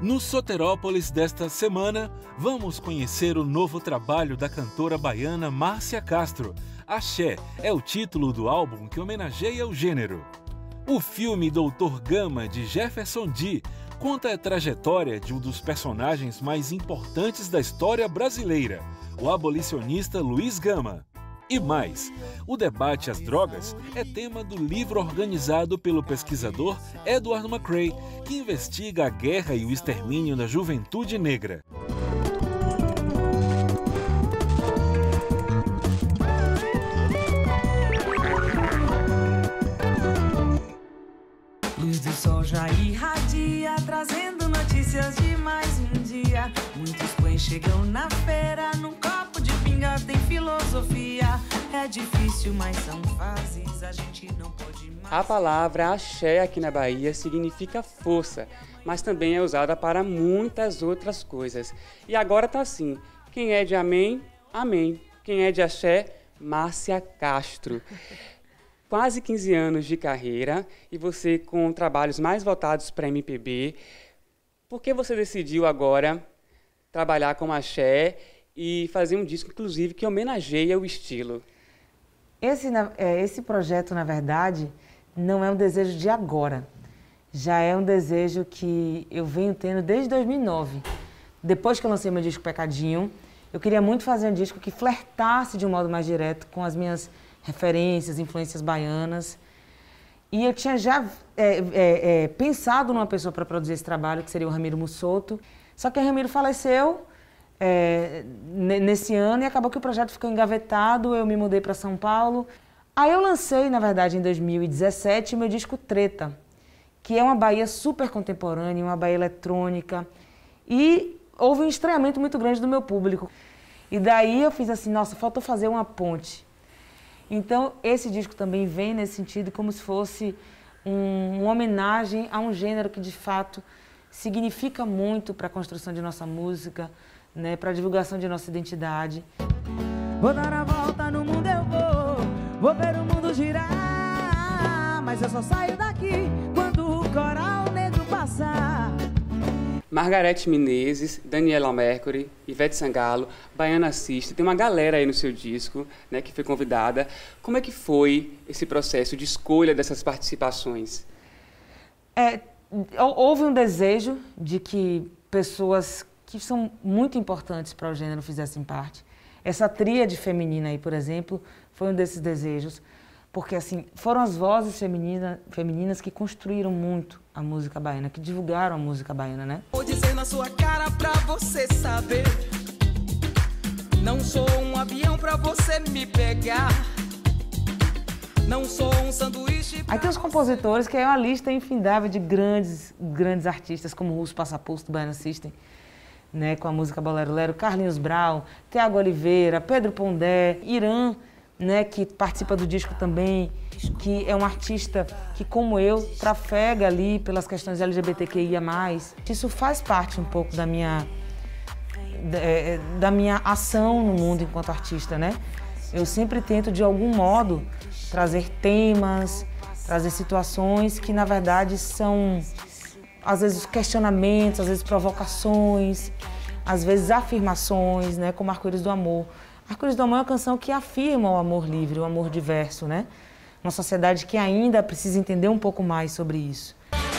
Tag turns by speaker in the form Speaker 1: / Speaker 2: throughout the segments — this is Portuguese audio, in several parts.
Speaker 1: No Soterópolis desta semana, vamos conhecer o novo trabalho da cantora baiana Márcia Castro. Axé é o título do álbum que homenageia o gênero. O filme Doutor Gama, de Jefferson D, conta a trajetória de um dos personagens mais importantes da história brasileira, o abolicionista Luiz Gama. E mais, o debate às drogas é tema do livro organizado pelo pesquisador Edward McCrae, que investiga a guerra e o extermínio da juventude negra.
Speaker 2: Luz do sol já irradia, trazendo notícias de mais um dia. Muitos pães chegam na feira, num copo de pinga tem filosofia. É difícil, mas são fases, a gente não pode mais...
Speaker 3: A palavra axé aqui na Bahia significa força, mas também é usada para muitas outras coisas. E agora tá assim, quem é de amém, amém. Quem é de axé, Márcia Castro. Quase 15 anos de carreira e você com trabalhos mais voltados para MPB. Por que você decidiu agora trabalhar com axé e fazer um disco, inclusive, que homenageia o estilo?
Speaker 4: Esse projeto, na verdade, não é um desejo de agora. Já é um desejo que eu venho tendo desde 2009. Depois que eu lancei meu disco Pecadinho, eu queria muito fazer um disco que flertasse de um modo mais direto com as minhas referências, influências baianas. E eu tinha já pensado numa pessoa para produzir esse trabalho, que seria o Ramiro Mussoto. Só que o Ramiro faleceu nesse ano e acabou que o projeto ficou engavetado, eu me mudei para São Paulo. Aí eu lancei, na verdade, em 2017, o meu disco Treta, que é uma Bahia super contemporânea, uma Bahia eletrônica. E houve um estranhamento muito grande do meu público. E daí eu fiz assim, nossa, faltou fazer uma ponte. Então, esse disco também vem nesse sentido como se fosse uma homenagem a um gênero que, de fato, significa muito para a construção de nossa música, né, para a divulgação de nossa identidade.
Speaker 2: Vou dar a volta no mundo, vou ver o mundo girar, mas eu só saio daqui quando o coral negro passar.
Speaker 3: Margareth Menezes, Daniela Mercury, Ivete Sangalo, Baiana System, tem uma galera aí no seu disco, né, que foi convidada. Como é que foi esse processo de escolha dessas participações?
Speaker 4: Houve um desejo de que pessoas que são muito importantes para o gênero fizessem parte. Essa tríade feminina aí, por exemplo, foi um desses desejos, porque assim, foram as vozes femininas que construíram muito a música baiana, que divulgaram a música baiana, né?
Speaker 2: Vou dizer na sua cara pra você saber, não sou um avião pra você me pegar, não sou um sanduíche...
Speaker 4: Aí tem os compositores, que é uma lista infindável de grandes artistas, como Russo Passaposto, do Baiana System, né, com a música Bolero Lero, Carlinhos Brau, Tiago Oliveira, Pedro Pondé, Irã, né, que participa do disco também, que é um artista que, como eu, trafega ali pelas questões LGBTQIA+. Isso faz parte um pouco da minha ação no mundo enquanto artista, né? Eu sempre tento, de algum modo, trazer temas, trazer situações que, na verdade, são, às vezes, questionamentos, às vezes, provocações, às vezes, afirmações, né? Como Arco-Íris do Amor. Arco-Íris do Amor é uma canção que afirma o amor livre, o amor diverso, né? Uma sociedade que ainda precisa entender um pouco mais sobre isso.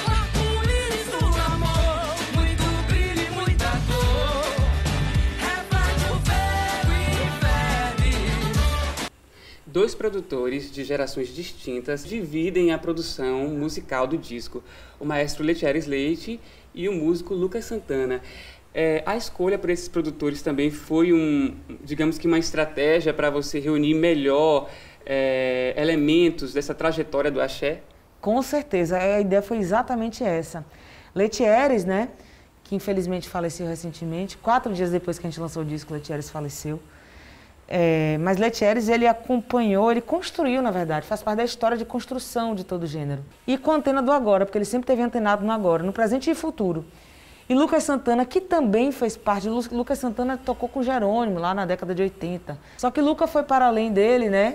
Speaker 3: Dois produtores de gerações distintas dividem a produção musical do disco, o maestro Letieres Leite e o músico Lucas Santana. A escolha por esses produtores também foi digamos que uma estratégia para você reunir melhor elementos dessa trajetória do axé?
Speaker 4: Com certeza, a ideia foi exatamente essa. Letieres, né, que infelizmente faleceu recentemente, 4 dias depois que a gente lançou o disco, Letieres faleceu. Mas Letieres, ele acompanhou, ele construiu, na verdade, faz parte da história de construção de todo o gênero. E com a antena do agora, porque ele sempre teve antenado no agora, no presente e futuro. E Lucas Santana, que também fez parte, Lucas Santana tocou com Jerônimo lá na década de 80. Só que Lucas foi para além dele, né?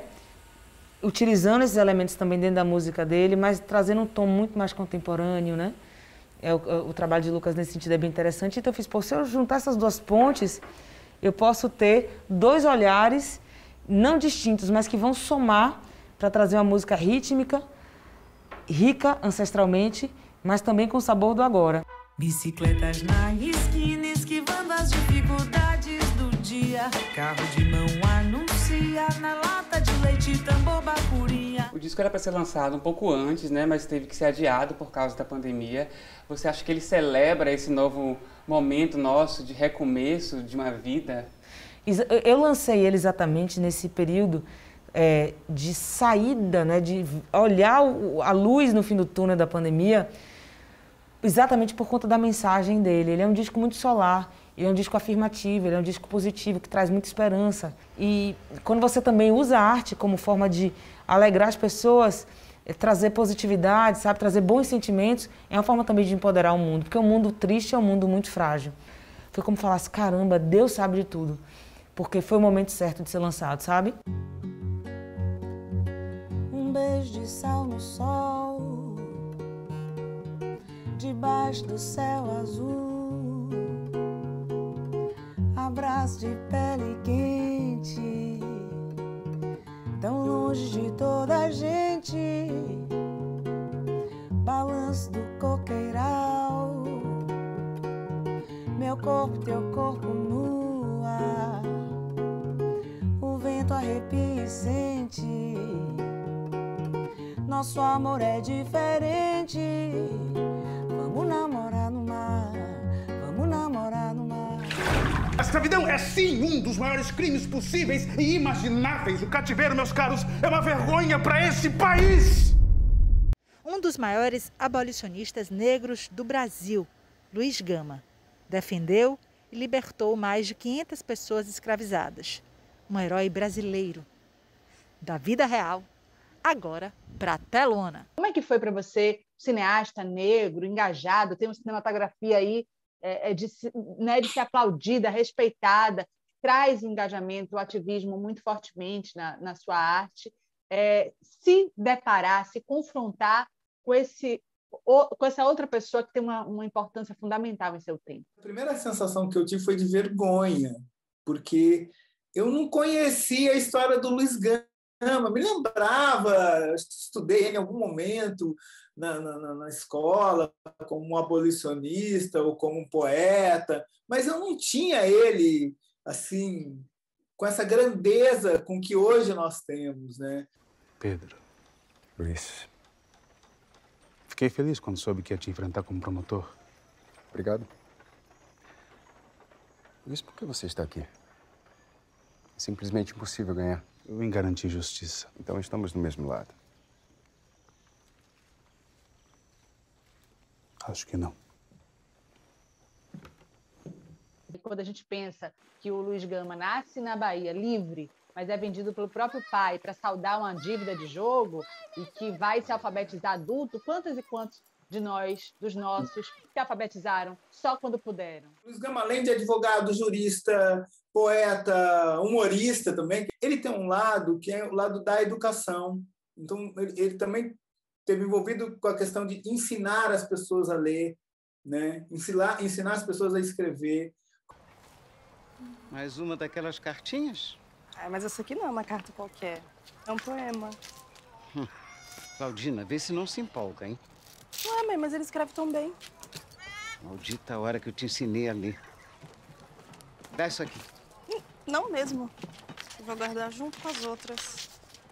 Speaker 4: Utilizando esses elementos também dentro da música dele, mas trazendo um tom muito mais contemporâneo, né? O trabalho de Lucas nesse sentido é bem interessante. Então eu fiz, pô, se eu juntar essas duas pontes, eu posso ter dois olhares não distintos, mas que vão somar para trazer uma música rítmica, rica ancestralmente, mas também com o sabor do agora.
Speaker 2: Bicicletas na esquina, esquivando as dificuldades do dia. Carro de mão anuncia na lata de leite, tambor, bacurinha.
Speaker 3: O disco era para ser lançado um pouco antes, né, mas teve que ser adiado por causa da pandemia. Você acha que ele celebra esse novo momento nosso de recomeço de uma vida?
Speaker 4: Eu lancei ele exatamente nesse período de saída, né, de olhar a luz no fim do túnel da pandemia, exatamente por conta da mensagem dele. Ele é um disco muito solar, ele é um disco afirmativo, ele é um disco positivo, que traz muita esperança. E quando você também usa a arte como forma de alegrar as pessoas, trazer positividade, sabe, trazer bons sentimentos, é uma forma também de empoderar o mundo, porque o mundo triste é um mundo muito frágil. Foi como falasse, caramba, Deus sabe de tudo, porque foi o momento certo de ser lançado, sabe?
Speaker 2: Um beijo de sal no sol, debaixo do céu azul, abraço de pele quente, tão longe de toda a gente, balanço do coqueiral, meu corpo, teu corpo no ar, o vento arrepia e sente, nosso amor é diferente. Vamos namorar no mar, vamos namorar no mar.
Speaker 5: A escravidão é sim um dos maiores crimes possíveis e imagináveis. O cativeiro, meus caros, é uma vergonha para esse país!
Speaker 6: Um dos maiores abolicionistas negros do Brasil, Luiz Gama, defendeu e libertou mais de 500 pessoas escravizadas. Um herói brasileiro, da vida real, agora para a telona.
Speaker 7: Como é que foi para você, cineasta negro, engajado, tem uma cinematografia aí de ser aplaudida, respeitada, traz o engajamento, o ativismo muito fortemente na sua arte, se deparar, se confrontar com essa outra pessoa que tem uma importância fundamental em seu tempo?
Speaker 8: A primeira sensação que eu tive foi de vergonha, porque eu não conhecia a história do Luiz Gama, me lembrava, estudei ele em algum momento na escola como um abolicionista ou como um poeta, mas eu não tinha ele assim com essa grandeza com que hoje nós temos, né?
Speaker 9: Pedro, Luiz, fiquei feliz quando soube que ia te enfrentar como promotor.
Speaker 10: Obrigado. Luiz, por que você está aqui? É simplesmente impossível ganhar.
Speaker 9: Eu vim garantir justiça.
Speaker 10: Então estamos do mesmo lado.
Speaker 9: Acho que não.
Speaker 7: Quando a gente pensa que o Luiz Gama nasce na Bahia livre, mas é vendido pelo próprio pai para saldar uma dívida de jogo e que vai se alfabetizar adulto, quantos e quantos de nós, dos nossos, se alfabetizaram só quando puderam?
Speaker 8: Luiz Gama, além de advogado, jurista, poeta, humorista também, ele tem um lado que é o lado da educação. Então, ele também esteve envolvido com a questão de ensinar as pessoas a ler, né? Ensinar as pessoas a escrever.
Speaker 11: Mais uma daquelas cartinhas?
Speaker 12: Mas essa aqui não é uma carta qualquer. É um poema.
Speaker 11: Claudina, vê se não se empolga, hein?
Speaker 12: Ué, mãe, mas ele escreve tão bem.
Speaker 11: Maldita a hora que eu te ensinei a ler. Dá isso aqui.
Speaker 12: Não mesmo. Eu vou guardar junto com as outras.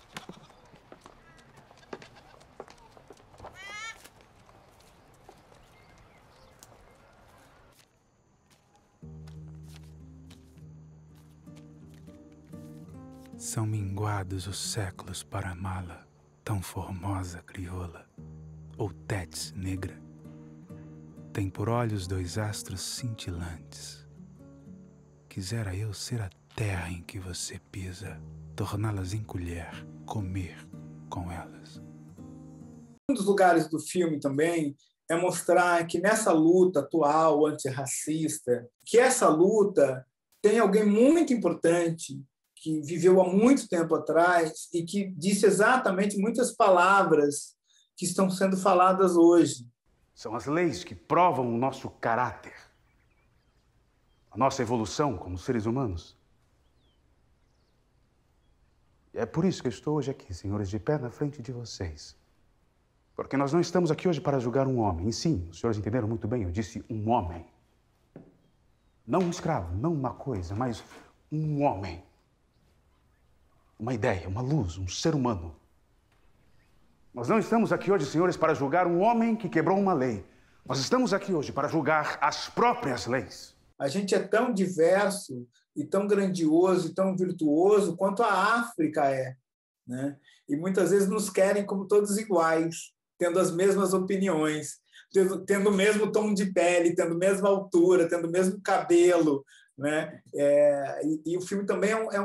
Speaker 9: São minguados os séculos para amá-la, tão formosa crioula, ou tétis negra. Tem por olhos dois astros cintilantes. Quisera eu ser a terra em que você pisa, torná-las em colher, comer com elas.
Speaker 8: Um dos lugares do filme também é mostrar que nessa luta atual antirracista, que essa luta tem alguém muito importante que viveu há muito tempo atrás e que disse exatamente muitas palavras que estão sendo faladas hoje.
Speaker 9: São as leis que provam o nosso caráter, a nossa evolução como seres humanos. E é por isso que eu estou hoje aqui, senhores, de pé na frente de vocês. Porque nós não estamos aqui hoje para julgar um homem. E sim, os senhores entenderam muito bem, eu disse um homem. Não um escravo, não uma coisa, mas um homem. Uma ideia, uma luz, um ser humano. Nós não estamos aqui hoje, senhores, para julgar um homem que quebrou uma lei. Nós estamos aqui hoje para julgar as próprias leis.
Speaker 8: A gente é tão diverso e tão grandioso e tão virtuoso quanto a África é, né? E muitas vezes nos querem como todos iguais, tendo as mesmas opiniões, tendo o mesmo tom de pele, tendo a mesma altura, tendo o mesmo cabelo, né? E o filme também é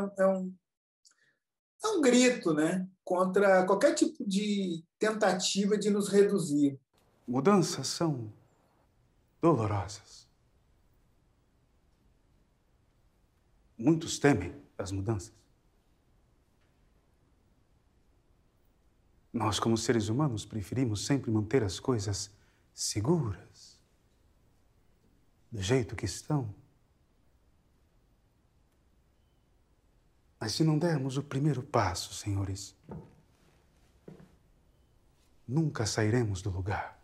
Speaker 8: um grito, né? Contra qualquer tipo de tentativa de nos reduzir.
Speaker 9: Mudanças são dolorosas. Muitos temem as mudanças. Nós, como seres humanos, preferimos sempre manter as coisas seguras, do jeito que estão. Mas se não dermos o primeiro passo, senhores, nunca sairemos do lugar.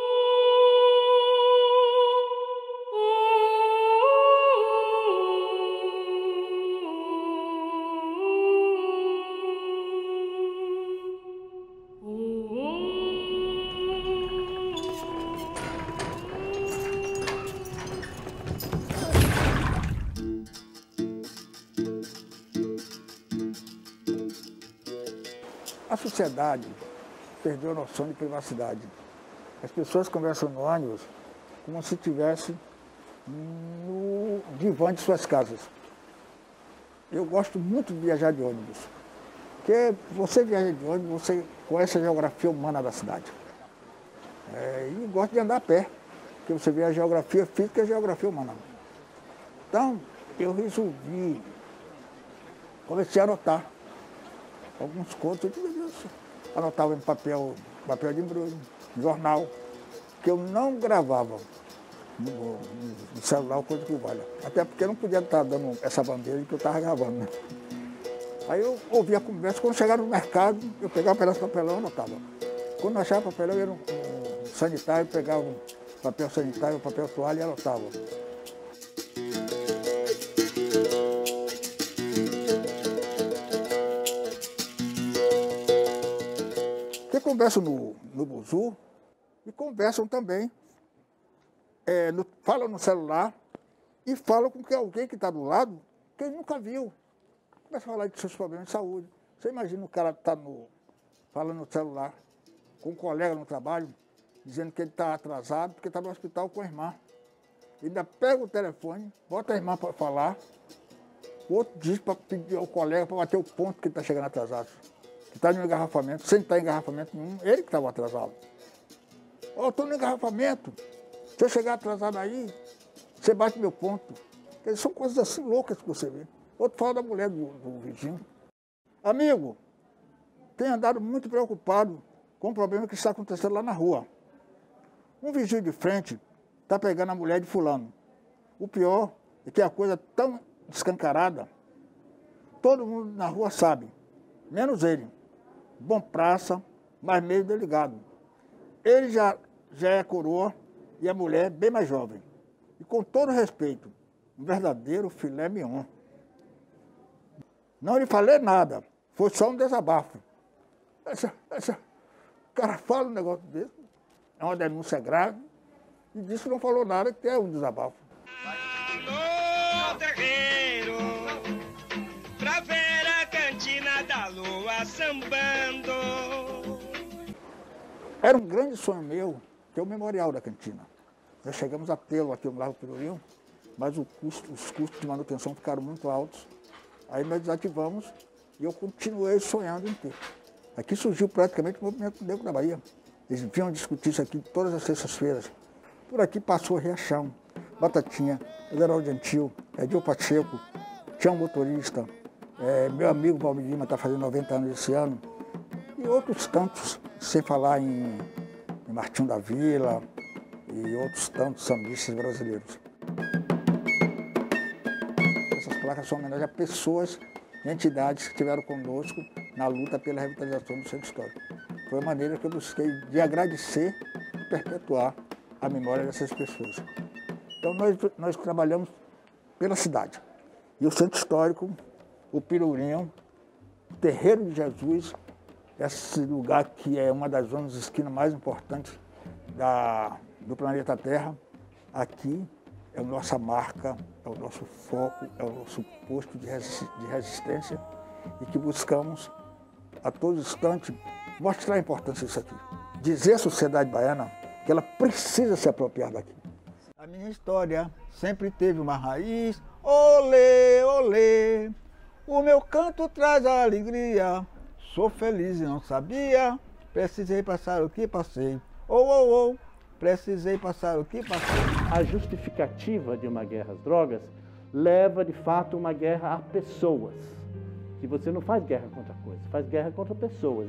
Speaker 13: A sociedade perdeu a noção de privacidade. As pessoas conversam no ônibus como se estivesse no divã de suas casas. Eu gosto muito de viajar de ônibus, porque você viaja de ônibus, você conhece a geografia humana da cidade. E gosto de andar a pé, porque você vê a geografia física e a geografia humana. Então, eu resolvi, comecei a anotar alguns contos, eu anotava em papel de embrulho, jornal, que eu não gravava no celular, coisa que valha. Até porque eu não podia estar dando essa bandeira que eu estava gravando, né? Aí eu ouvia a conversa, quando chegava no mercado, eu pegava um pedaço de papelão e anotava. Quando não achava papelão, eu ia no sanitário, pegava um papel sanitário, um papel toalha e anotava. Conversam no buzu e conversam também, falam no celular e falam com alguém que está do lado que ele nunca viu. Começa a falar de seus problemas de saúde. Você imagina o cara está falando no celular com um colega no trabalho, dizendo que ele está atrasado porque está no hospital com a irmã. Ele ainda pega o telefone, bota a irmã para falar, o outro diz para pedir ao colega para bater o ponto que ele está chegando atrasado. Que está no engarrafamento, sem estar em engarrafamento nenhum, ele que estava atrasado. Estou no engarrafamento, se eu chegar atrasado aí, você bate meu ponto. São coisas assim loucas que você vê. Outro fala da mulher do vizinho. Amigo, tenho andado muito preocupado com o problema que está acontecendo lá na rua. Um vizinho de frente está pegando a mulher de fulano. O pior é que a coisa tão escancarada, todo mundo na rua sabe, menos ele. Bom praça, mas meio delegado. Ele já é coroa e a mulher bem mais jovem. E com todo respeito, um verdadeiro filé mignon. Não lhe falei nada, foi só um desabafo. O cara fala um negócio desse, é uma denúncia grave, e disse que não falou nada, que é um desabafo.
Speaker 14: Alô, terreiro, pra ver a cantina da lua sambando.
Speaker 13: Era um grande sonho meu ter o memorial da cantina. Nós chegamos a tê-lo aqui no Largo Pelourinho, mas os custos de manutenção ficaram muito altos. Aí nós desativamos e eu continuei sonhando em ter. Aqui surgiu praticamente o movimento negro da Bahia. Eles vinham discutir isso aqui todas as sextas-feiras. Por aqui passou Riachão, Batatinha, General Gentil, Edil Pacheco, tinha um motorista, meu amigo Valmir Lima está fazendo 90 anos esse ano, e outros tantos, sem falar em Martinho da Vila, e outros tantos sambistas brasileiros. Essas placas são homenagem a pessoas e entidades que estiveram conosco na luta pela revitalização do centro histórico. Foi a maneira que eu busquei de agradecer e perpetuar a memória dessas pessoas. Então nós trabalhamos pela cidade. E o centro histórico, o Pelourinho, o Terreiro de Jesus, esse lugar que é uma das zonas de esquina mais importantes do planeta Terra, aqui é a nossa marca, é o nosso foco, é o nosso posto de resistência e que buscamos a todo instante mostrar a importância disso aqui. Dizer à sociedade baiana que ela precisa se apropriar daqui. A minha história sempre teve uma raiz, olê, olê, o meu canto traz a alegria, sou feliz e não sabia, precisei passar o que passei, precisei passar o que passei.
Speaker 15: A justificativa de uma guerra às drogas leva, de fato, uma guerra a pessoas. Que você não faz guerra contra coisas, faz guerra contra pessoas.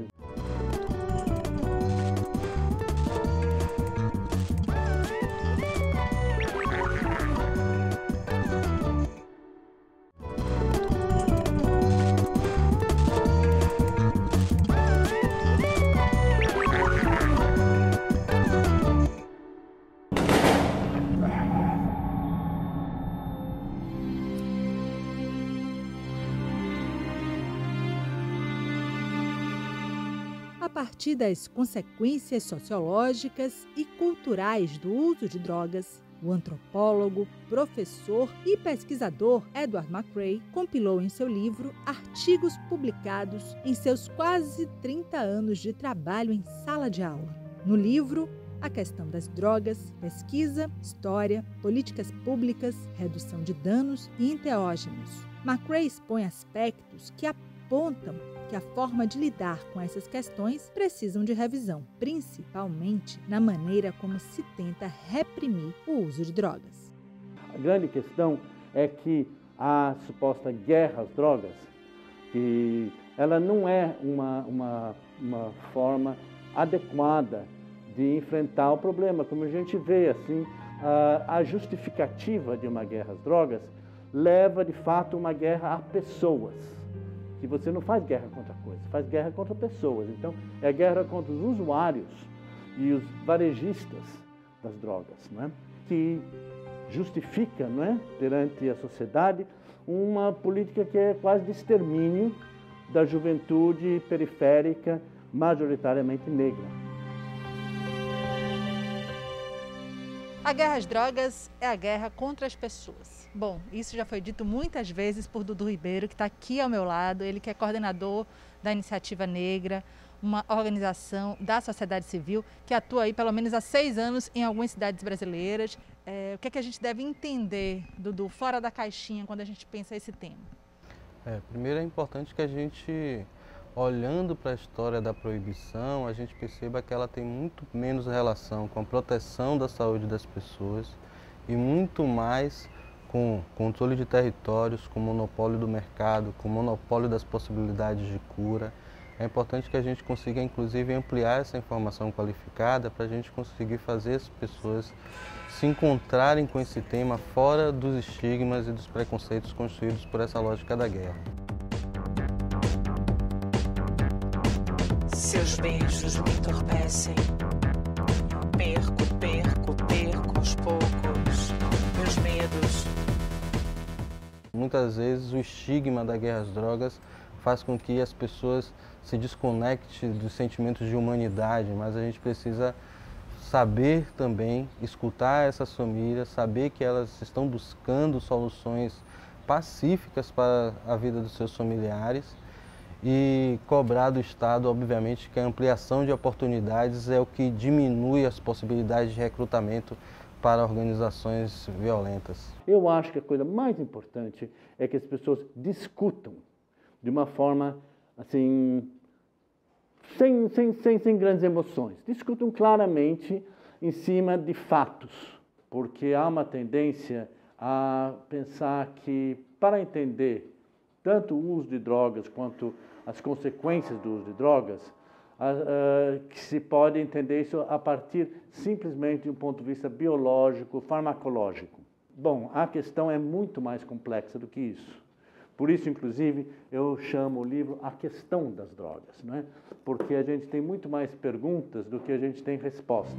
Speaker 6: A partir das consequências sociológicas e culturais do uso de drogas, o antropólogo, professor e pesquisador Edward McCrae compilou em seu livro artigos publicados em seus quase 30 anos de trabalho em sala de aula. No livro, a questão das drogas, pesquisa, história, políticas públicas, redução de danos e enteógenos. McCrae expõe aspectos que apontam que a forma de lidar com essas questões precisam de revisão, principalmente na maneira como se tenta reprimir o uso de drogas.
Speaker 15: A grande questão é que a suposta guerra às drogas, que ela não é uma forma adequada de enfrentar o problema. Como a gente vê, assim, a justificativa de uma guerra às drogas leva, de fato, uma guerra a pessoas. Que você não faz guerra contra coisas, faz guerra contra pessoas. Então, é guerra contra os usuários e os varejistas das drogas, não é? Que justifica, não é, perante a sociedade, uma política que é quase de extermínio da juventude periférica, majoritariamente negra.
Speaker 6: A guerra às drogas é a guerra contra as pessoas. Bom, isso já foi dito muitas vezes por Dudu Ribeiro, que está aqui ao meu lado. Ele que é coordenador da Iniciativa Negra, uma organização da sociedade civil que atua aí pelo menos há 6 anos em algumas cidades brasileiras. O que é que a gente deve entender, Dudu, fora da caixinha, quando a gente pensa esse tema?
Speaker 16: Primeiro é importante que a gente, olhando para a história da proibição, a gente perceba que ela tem muito menos relação com a proteção da saúde das pessoas e muito mais com controle de territórios, com monopólio do mercado, com monopólio das possibilidades de cura. É importante que a gente consiga, inclusive, ampliar essa informação qualificada para a gente conseguir fazer as pessoas se encontrarem com esse tema fora dos estigmas e dos preconceitos construídos por essa lógica da guerra.
Speaker 2: Seus beijos me entorpecem. Perco aos poucos meus medos.
Speaker 16: Muitas vezes o estigma da guerra às drogas faz com que as pessoas se desconectem dos sentimentos de humanidade, mas a gente precisa saber também escutar essas famílias, saber que elas estão buscando soluções pacíficas para a vida dos seus familiares e cobrar do Estado, obviamente, que a ampliação de oportunidades é o que diminui as possibilidades de recrutamento para organizações violentas.
Speaker 15: Eu acho que a coisa mais importante é que as pessoas discutam de uma forma, assim, sem grandes emoções. Discutam claramente em cima de fatos, porque há uma tendência a pensar que, para entender tanto o uso de drogas quanto as consequências do uso de drogas, que se pode entender isso a partir simplesmente de um ponto de vista biológico, farmacológico. Bom, a questão é muito mais complexa do que isso. Por isso, inclusive, eu chamo o livro A Questão das Drogas, não é? Porque a gente tem muito mais perguntas do que a gente tem respostas.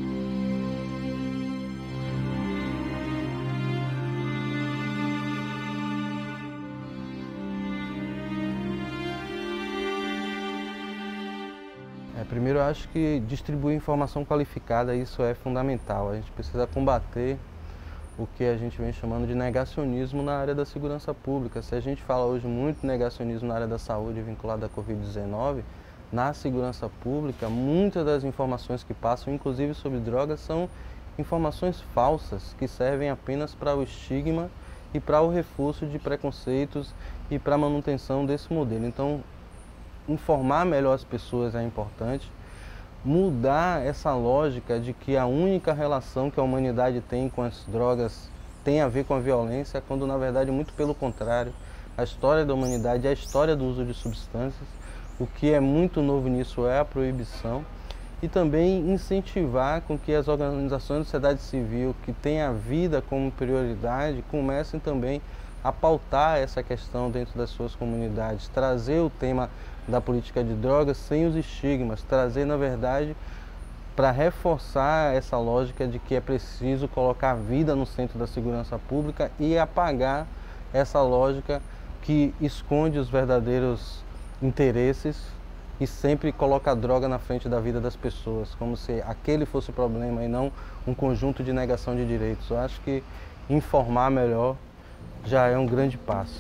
Speaker 16: Primeiro, eu acho que distribuir informação qualificada, isso é fundamental. A gente precisa combater o que a gente vem chamando de negacionismo na área da segurança pública. Se a gente fala hoje muito negacionismo na área da saúde vinculada à Covid-19, na segurança pública, muitas das informações que passam, inclusive sobre drogas, são informações falsas, que servem apenas para o estigma e para o reforço de preconceitos e para a manutenção desse modelo. Então, informar melhor as pessoas é importante, mudar essa lógica de que a única relação que a humanidade tem com as drogas tem a ver com a violência, quando na verdade muito pelo contrário. A história da humanidade é a história do uso de substâncias. O que é muito novo nisso é a proibição, e também incentivar com que as organizações da sociedade civil que têm a vida como prioridade comecem também a pautar essa questão dentro das suas comunidades, trazer o tema da política de drogas sem os estigmas, trazer, na verdade, para reforçar essa lógica de que é preciso colocar a vida no centro da segurança pública e apagar essa lógica que esconde os verdadeiros interesses e sempre coloca a droga na frente da vida das pessoas, como se aquele fosse o problema e não um conjunto de negação de direitos. Eu acho que informar melhor já é um grande passo.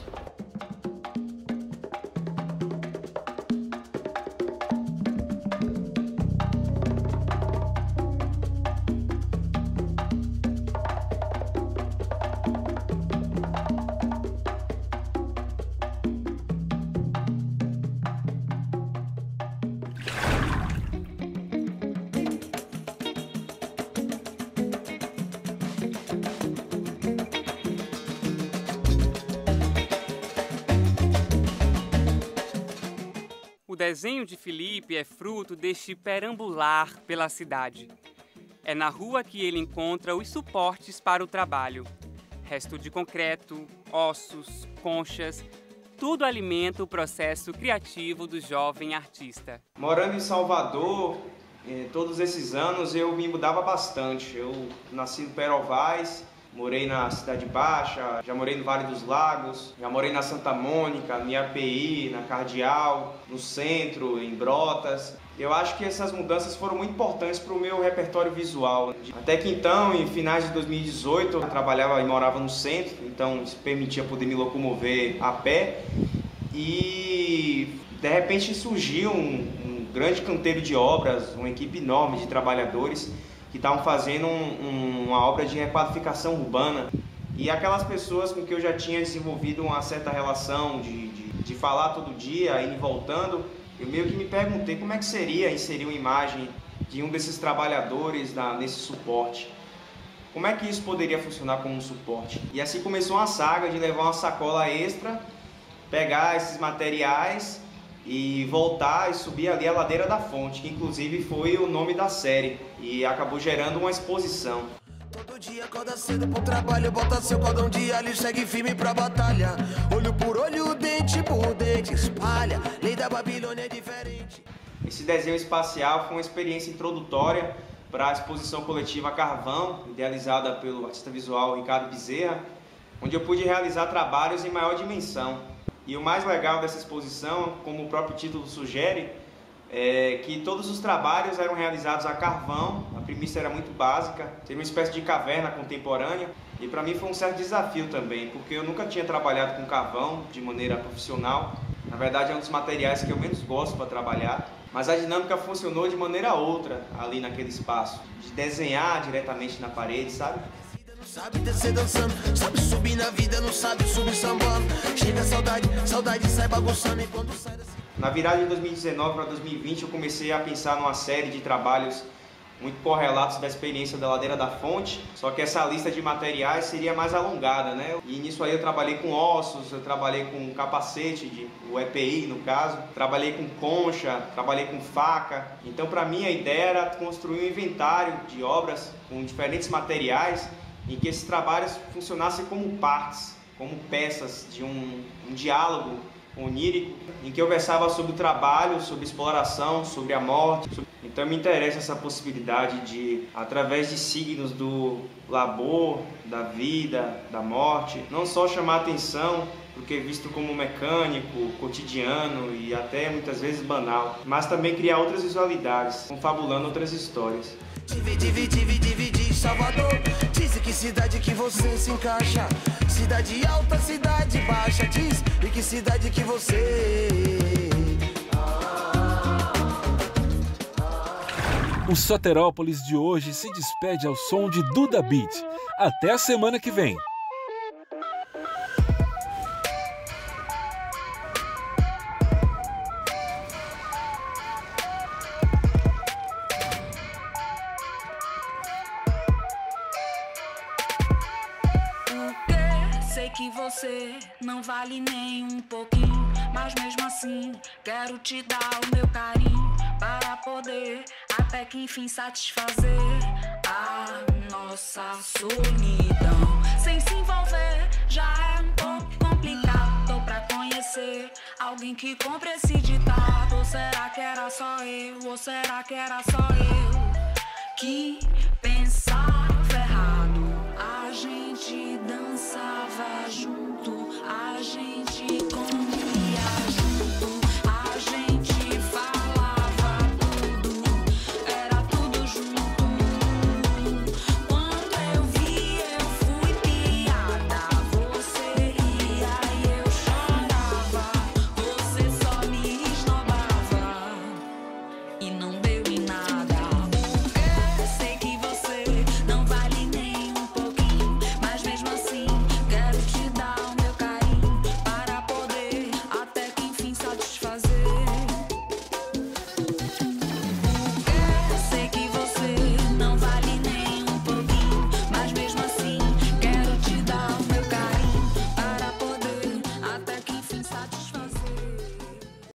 Speaker 3: O desenho de Felipe é fruto deste perambular pela cidade. É na rua que ele encontra os suportes para o trabalho. Resto de concreto, ossos, conchas, tudo alimenta o processo criativo do jovem artista.
Speaker 17: Morando em Salvador, todos esses anos eu me mudava bastante. Eu nasci no Perovais, morei na Cidade Baixa, já morei no Vale dos Lagos, já morei na Santa Mônica, no IAPI, na Cardeal, no centro, em Brotas. Eu acho que essas mudanças foram muito importantes para o meu repertório visual. Até que então, em finais de 2018, eu trabalhava e morava no centro, então isso permitia poder me locomover a pé. E de repente surgiu um grande canteiro de obras, uma equipe enorme de trabalhadores que estavam fazendo uma obra de requalificação urbana. E aquelas pessoas com que eu já tinha desenvolvido uma certa relação de falar todo dia, ir e voltando, eu meio que me perguntei como é que seria inserir uma imagem de um desses trabalhadores nesse suporte. Como é que isso poderia funcionar como um suporte? E assim começou uma saga de levar uma sacola extra, pegar esses materiais e voltar e subir ali a Ladeira da Fonte, que inclusive foi o nome da série, e acabou gerando uma exposição.
Speaker 18: Todo dia acorda cedo pro trabalho, bota seu cordão de alho e segue firme pra batalha. Olho por olho, dente por dente, espalha, lei da Babilônia é diferente.
Speaker 17: Esse desenho espacial foi uma experiência introdutória para a exposição coletiva Carvão, idealizada pelo artista visual Ricardo Bezerra, onde eu pude realizar trabalhos em maior dimensão. E o mais legal dessa exposição, como o próprio título sugere, é que todos os trabalhos eram realizados a carvão. A premissa era muito básica, seria uma espécie de caverna contemporânea. E para mim foi um certo desafio também, porque eu nunca tinha trabalhado com carvão de maneira profissional. Na verdade é um dos materiais que eu menos gosto para trabalhar. Mas a dinâmica funcionou de maneira outra ali naquele espaço, de desenhar diretamente na parede, sabe?
Speaker 18: Sabe descer dançando, sabe subir na vida, não sabe subir sambando. Chega a saudade sai bagunçando e quando sai da...
Speaker 17: Na virada de 2019 para 2020 eu comecei a pensar numa série de trabalhos muito correlatos da experiência da Ladeira da Fonte, só que essa lista de materiais seria mais alongada, né? E nisso aí eu trabalhei com ossos, eu trabalhei com capacete, o EPI no caso, trabalhei com concha, trabalhei com faca. Então para mim a ideia era construir um inventário de obras com diferentes materiais em que esses trabalhos funcionassem como partes, como peças de um diálogo onírico, em que eu versava sobre o trabalho, sobre exploração, sobre a morte. Então me interessa essa possibilidade de, através de signos do labor, da vida, da morte, não só chamar atenção, porque é visto como mecânico, cotidiano e até muitas vezes banal, mas também criar outras visualidades, confabulando outras histórias.
Speaker 18: Divide, Salvador. Diz que cidade que você se encaixa. Cidade alta, cidade baixa. Diz e que cidade que você...
Speaker 1: O Soterópolis de hoje se despede ao som de Duda Beat. Até a semana que vem.
Speaker 2: Sei que você não vale nem um pouquinho, mas mesmo assim quero te dar o meu carinho para poder até que enfim satisfazer a nossa solidão. Sem se envolver já é um pouco complicado. Tô pra conhecer alguém que compre esse ditado. Ou será que era só eu? Ou será que era só eu que pensava?